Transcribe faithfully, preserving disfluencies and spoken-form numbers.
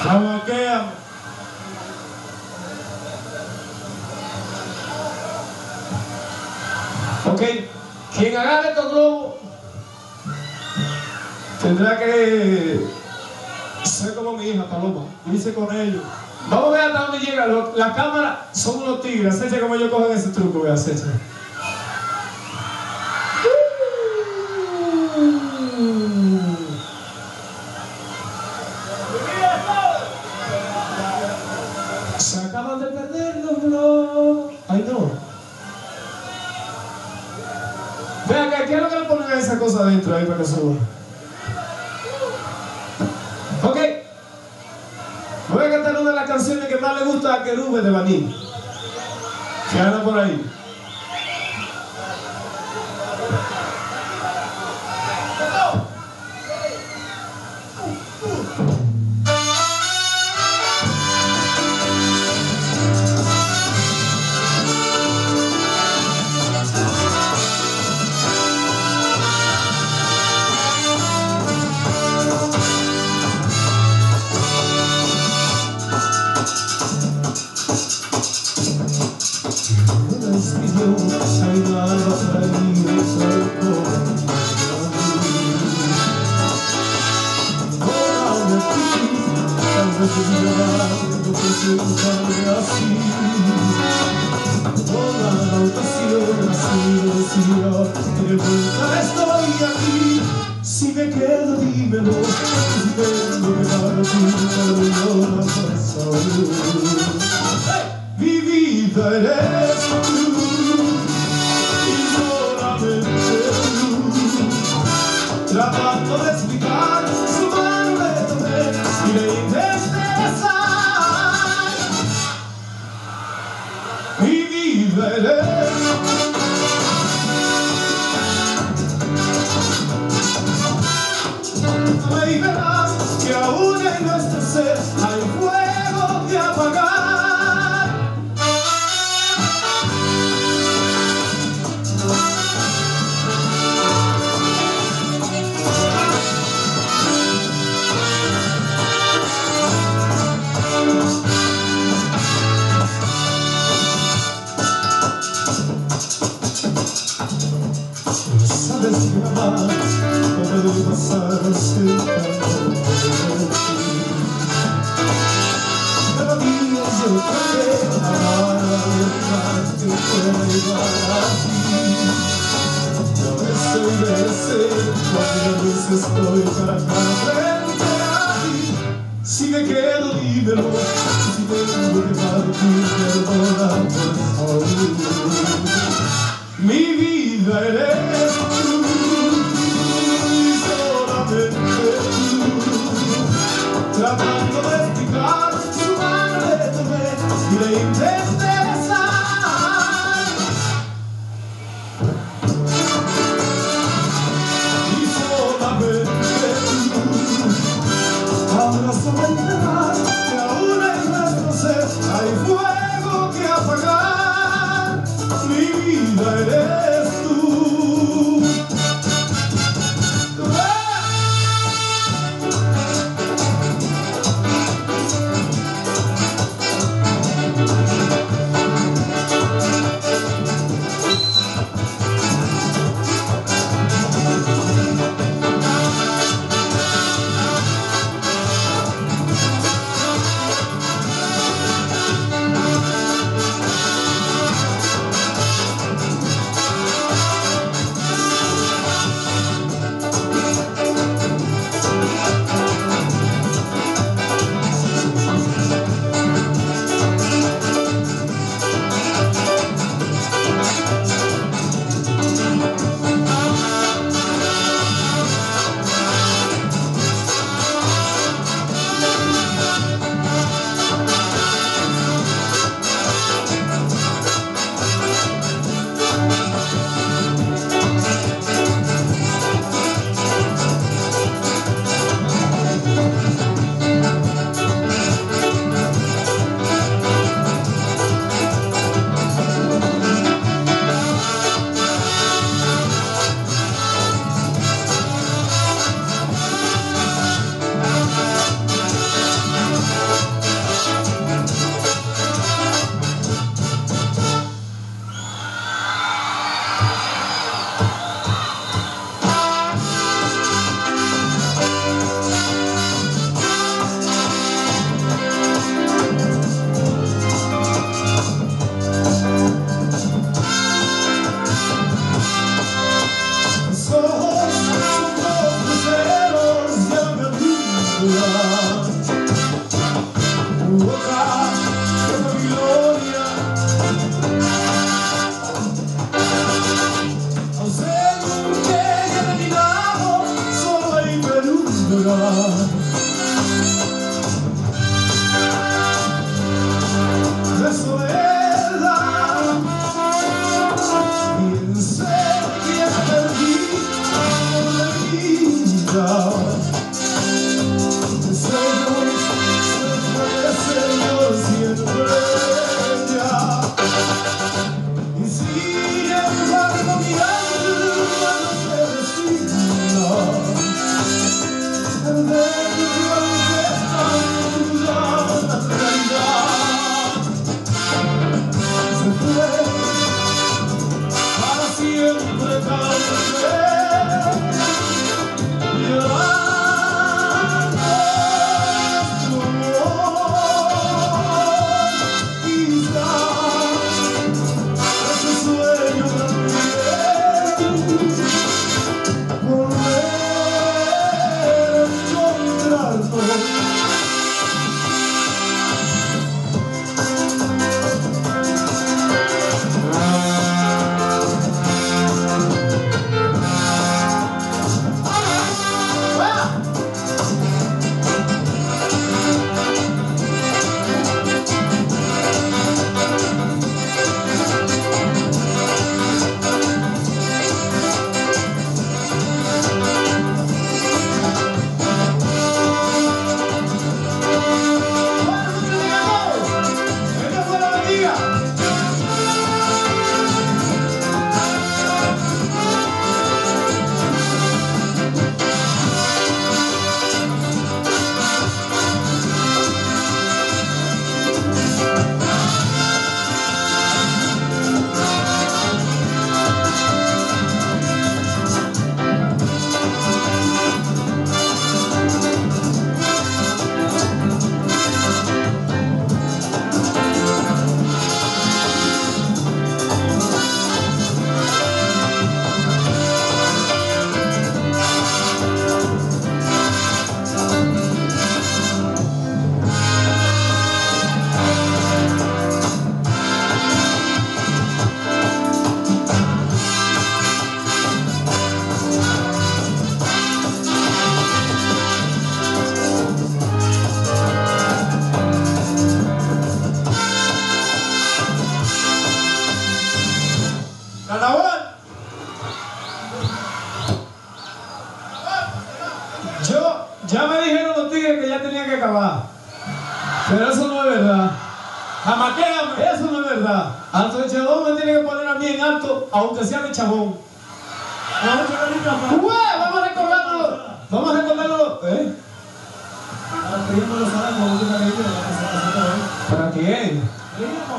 Jamaquea. Ok, quien agarre estos globos tendrá que ser como mi hija Paloma, irse con ellos. Vamos a ver hasta dónde llega. La cámara son unos tigres. Acecha como ellos cogen ese truco, ve, acecha. Se acaban de perder los globos. Ay, no. Vean acá, ¿qué es lo que le ponen a esa cosa adentro ahí para que suba? Ok. Voy a cantar una de las canciones que más le gusta a Querube de Baní. Que anda por ahí. Toda la ocasión así lo decidió. De vuelta estoy aquí. Si me quedo, dímelo. Si tengo que partir, perdona por salud. Mi vida eres tú, y solamente tú. Tratando de explicar, su mano le tomé y le intenté besar. Mi vida eres tú. Y verás que aún en nuestro ser hay fuego que apagar. Sabes que mamá, no puedo pasar sentado por ti. Cada día yo traté a nada que fuera igual a ti. Yo estoy de ser cuando veces estoy para acá frente a ti. Si me quedo, dímelo. Si tengo que partir, perdona por favor. Mi vida eres tú, y solamente tú. Tratando de explicar, su mano le tomé y le intenté besar. Y solamente tú. Abrázame y verás que aún en nuestro ser hay fuego que apagar. Mi vida eres tú. de soledad. Piense que ya perdí la vida. Señor, Señor, siempre ya. Y sin embargo mi alma no se resigna. El dentro que anda la realidad se fue para siempre causé. Yo, ya me dijeron los tigres que ya tenía que acabar. Pero eso no es verdad. Jamaquéame, eso no es verdad. Alto el chabón me tiene que poner a mí en alto, aunque sea de chabón. Ué, vamos a recordarlo. Vamos a recordarlo. ¿Eh? ¿Para quién?